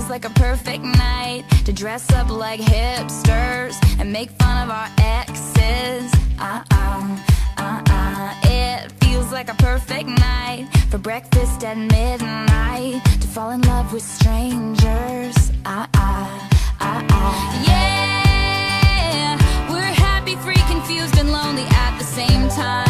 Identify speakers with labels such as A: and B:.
A: like a perfect night to dress up like hipsters and make fun of our exes. It feels like a perfect night for breakfast at midnight to fall in love with strangers. Yeah, we're happy, free, confused, and lonely at the same time.